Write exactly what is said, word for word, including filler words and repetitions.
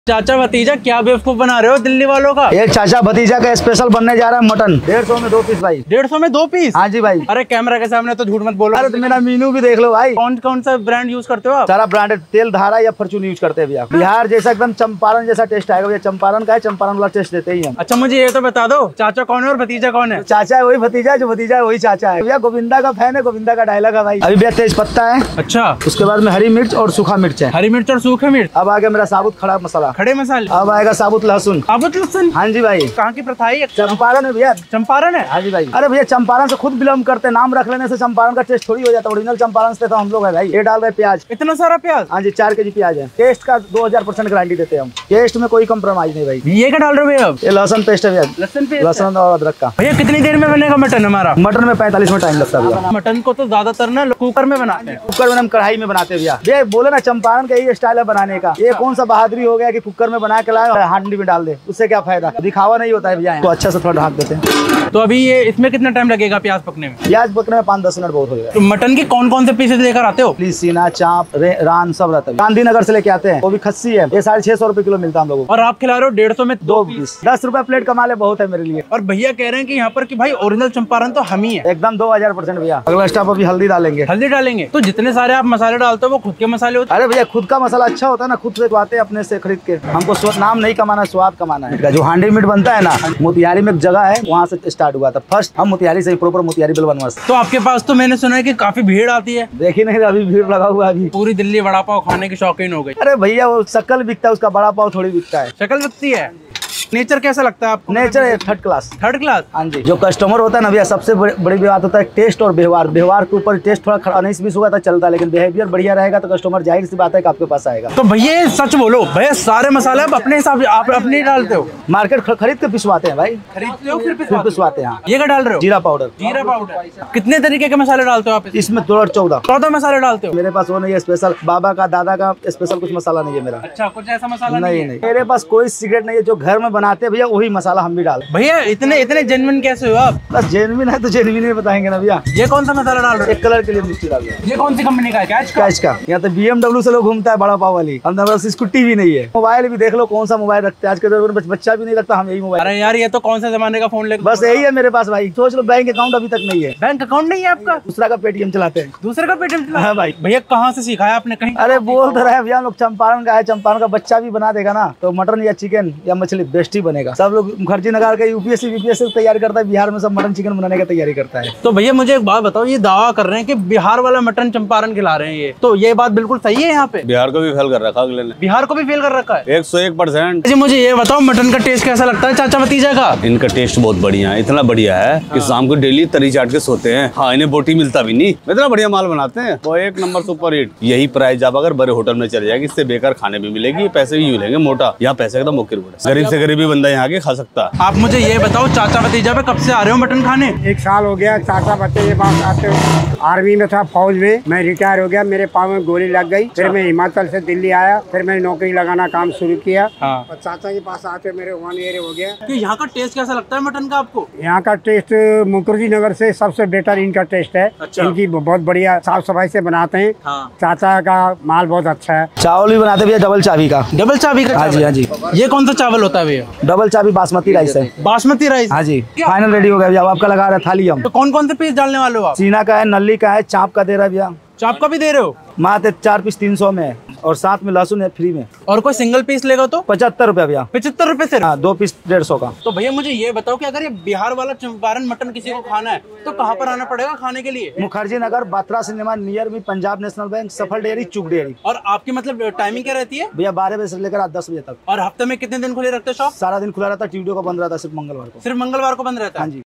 चाचा भतीजा क्या बेवकूफ बना रहे हो दिल्ली वालों का। एक चाचा भतीजा का स्पेशल बनने जा रहा है मटन, डेढ़ सौ में दो पीस भाई। डेढ़ सौ में दो पीस? हाँ जी भाई। अरे कैमरा के सामने तो झूठ मत बोलो। अरे तो मेरा मीनू भी देख लो भाई। कौन कौन सा ब्रांड यूज करते हो आप? सारा ब्रांडेड तेल धारा या फॉर्चून यूज करते हैं भैया। बिहार जैसा एकदम चंपारण जैसा टेस्ट आएगा भैया। चंपारण का है, चंपारण वाला टेस्ट देते ही हम। अच्छा मुझे ये तो बता दो चाचा कौन है और भतीजा कौन है? चाचा है वही भतीजा है, जो भतीजा है वही चाचा है भैया। गोविंदा का फैन है, गोविंदा का डायलॉग है भाई। अभी भैया तेज पत्ता है। अच्छा उसके बाद में हरी मिर्च और सूखा मिर्च है। हरी मिर्च और सूखा मिर्च। अब आ गया मेरा साबुत खड़ा मसाला, खड़े मसाले। अब आएगा साबुत लहसुन। साबुत लहसुन? हाँ जी भाई। कहाँ की प्रथा है? चंपारण है भैया। चंपारण है? हाँ जी भाई। अरे भैया चंपारण से खुद बिलोंग करते हैं, नाम रख लेने से चंपारण का टेस्ट थोड़ी हो जाता है। ओरिजिनल चंपारण से तो हम लोग है भाई। ये डाल रहे प्याज, इतना सारा प्याज? हाँ जी, चार के जी प्याज है। टेस्ट का दो हजार परसेंट गारंटी देते हैं हम। टेस्ट में कोई कम्प्रोमाइज नहीं भाई। ये क्या डाल रहे हो भैया? ये लहसुन पेस्ट है भैया। लहसुन पेस्ट, लहसुन और अदरक का। भैया कितनी देर में बनेगा मटन हमारा? मटन में पैंतालीस मिनट टाइम लगता है भैया। मटन को तो ज्यादातर ना कुकर में बनाते हैं। कुकर में हम कढ़ाई में बनाते हैं भैया। ये बोले ना चंपारण का यही स्टाइल है बनाने का। ये कौन सा बहादुरी हो गया कि कुकर में बना के लाए और हांडी में डाल दे, उससे क्या फायदा? दिखावा नहीं होता है भैया। तो अच्छा से थोड़ा ढक देते हैं। तो अभी ये इसमें कितना टाइम लगेगा प्याज पकने में? प्याज पकने में पाँच दस मिनट बहुत हो जाएगा। तो मटन की कौन कौन से पीसेज लेकर आते हो? प्लीज सीना, चाप, रान सब रहता है। गांधीनगर से लेके आते हैं, वो भी खस्सी है। ये साढ़े छह सौ रुपए किलो मिलता है हम लोगों को। और आप खिला रहे हो डेढ़ सौ में दो पीस। दस रुपए प्लेट कमा ले बहुत है मेरे लिए। और भैया कह रहे हैं कि यहाँ पर कि भाई ओरिजिनल चंपारण तो हम ही है। एकदम दो हजार परसेंट भैया। अगला स्टेप अभी हल्दी डालेंगे। हल्दी डालेंगे? तो जितने सारे आप मसाले डालते हो वो खुद के मसाले होते हैं? अरे भैया खुद का मसाला अच्छा होता है ना, खुद से आते हैं अपने से खरीद के। हमको नाम नहीं कमाना, स्वाद कमाना है। जो हांडी मीट बनता है ना, मोतिहारी में एक जगह है, वहाँ से स्टार्ट हुआ था। फर्स्ट हम मोतिहारी से प्रॉपर मोतिहारी बिल बनवा। तो आपके पास तो मैंने सुना है कि काफी भीड़ आती है। देखी नहीं, अभी भीड़ लगा हुआ है। अभी पूरी दिल्ली वड़ा पाव खाने की शौकीन हो गई। अरे भैया वो शक्ल बिकता है, उसका बड़ा पाव थोड़ी बिकता है। शक्ल बिकती है। नेचर कैसा लगता है आपको? नेचर है थर्ड क्लास। Third class? हाँ जी। जो कस्टमर होता है ना भैया, सबसे बड़ी बात होता है टेस्ट और व्यवहार। व्यवहार के ऊपर टेस्ट थोड़ा उन्नीस बीस होगा तो चलता है, लेकिन बिहेवियर बढ़िया रहेगा तो कस्टमर जाहिर सी बात है कि आपके पास आएगा। तो भैया सच बोलो, भैया सारे मसाले आप अपने हिसाब से आप अपने डालते हो? मार्केट खरीद के पिसवाते हैं भाई। खरीदते हो फिर पिसवाते हैं। ये क्या डाल रहे हो? जीरा पाउडर। जीरा पाउडर। कितने तरीके के मसाले डालते हो आप इसमें? थोड़ा चौदह चौदह मसाले डालते हो? मेरे पास वो नहीं है स्पेशल, बाबा का दादा का स्पेशल कुछ मसाला नहीं है मेरा। अच्छा, कुछ ऐसा मसाला नहीं नहीं, मेरे पास कोई सीक्रेट नहीं है। जो घर में बनाते हैं भैया वही मसाला हम भी डाल। भैया इतने इतने जेन्युइन कैसे हो आप? बस जेन्युइन है तो जेन्युइन ही बताएंगे ना भैया। ये कौन सा मसाला डाल रहे हो? एक कलर के लिए मिर्ची डाल रहे हैं। ये कौन सी कंपनी का है? कैच का? कैच का। यहाँ तो बी एम डब्ल्यू से लोग घूमता है बड़ा पाव वाली। हम बस स्कूटी भी नहीं है। मोबाइल भी देख लो कौन सा मोबाइल रखते हैं आज के दौर में, बच्चा भी नहीं रखता, हम यही मोबाइल। अरे यार ये तो कौन सा जमाने का फोन लेकर? बस यही है मेरे पास भाई। सोच लो बैंक अकाउंट अभी तक नहीं है। बैंक अकाउंट नहीं है आपका? दूसरा का पेटीएम चलाते हैं। दूसरे का पेटीएम चलाते हैं? हाँ भाई। भैया कहाँ से सीखा है आपने? कहीं? अरे बोल तो रहे भैया, लोग चंपारण का है, चंपारण का बच्चा भी बना देगा ना तो मटन या चिकन या मछली बेस्ट ही बनेगा। सब लोग मुखर्जी नगर के यूपीएससी यूपीएससी तैयारी करता है, बिहार में सब मटन चिकन बनाने की तैयारी करता है। तो भैया मुझे एक बात बताओ, ये दावा कर रहे हैं कि बिहार वाला मटन चंपारण खिला रहे हैं, ये तो ये बात बिल्कुल सही है? यहाँ पे बिहार को भी फेल कर रखा अगले ने। बिहार को भी फेल कर रखा है? एक सौ एक परसेंट। जी मुझे ये बताओ मटन का टेस्ट कैसा लगता है चाचा भतीजा का? इनका टेस्ट बहुत बढ़िया है, इतना बढ़िया है कि शाम को डेली तरी चाट के सोते हैं। हाँ, इन्हें बोटी मिलता भी नहीं, इतना बढ़िया माल बनाते हैं वो। एक नंबर सुपर हिट। यही प्राइस आप अगर बड़े होटल में चले जाएगी, इससे बेकार खाने भी मिलेगी, पैसे भी मिलेंगे मोटा। यहाँ पैसे का तो मुख्य रूप है, गरीब से गरीबी बंदा यहाँ के खा सकता है। आप मुझे ये बताओ चाचा भतीजा पे कब से आ रहे हो मटन खाने? एक साल हो गया चाचा भतीजे के पास आते हो। आर्मी में था, फौज में, मैं रिटायर हो गया, मेरे पाँव में गोली लग गई। फिर मैं हिमाचल से दिल्ली आया, फिर मैंने नौकरी लगाना काम शुरू किया। हाँ। और चाचा के पास आते मेरे वन ईयर हो गया। कि यहाँ का टेस्ट कैसा लगता है मटन का आपको? यहाँ का टेस्ट मुखर्जी नगर से सबसे बेटर इनका टेस्ट है। अच्छा। इनकी बहुत बढ़िया साफ सफाई से बनाते हैं। हाँ। चाचा का माल बहुत अच्छा है। चावल भी बनाते भैया डबल चाबी का। डबल चाबी का? हाँ जी हाँ जी। ये कौन सा चावल होता है भैया? डबल चाबी बासमती राइस है। बासमती राइस? हाँ जी। फाइनल रेडी हो गया भैया, आपका लगा रहा है थाली हम। तो कौन कौन से पीस डालने वाले हो आप? सीना का है, नल्ली का है, चाप का दे रहा है भैया। चाप का भी दे रहे हो? मात्र चार पीस तीन सौ में है और साथ में लहसुन है फ्री में। और कोई सिंगल पीस लेगा तो? पचहत्तर रुपया भैया। पचहत्तर रुपए से? हाँ, दो पीस डेढ़ सौ का। तो भैया मुझे ये बताओ कि अगर ये बिहार वाला चंपारण मटन किसी को खाना है तो कहाँ पर आना पड़ेगा खाने के लिए? मुखर्जी नगर, बात्रा सिनेमा नियर में, Punjab National Bank, Safal dairy, चुक डेयरी। और आपकी मतलब टाइमिंग क्या रहती है? भैया बारह बजे से लेकर रात दस बजे तक। और हफ्ते में कितने दिन खुले रखते हो शॉप? सारा दिन खुला रहता है, ट्यूसडे को बंद रहता है, सिर्फ मंगलवार को। सिर्फ मंगलवार को बंद रहता है? हाँ जी।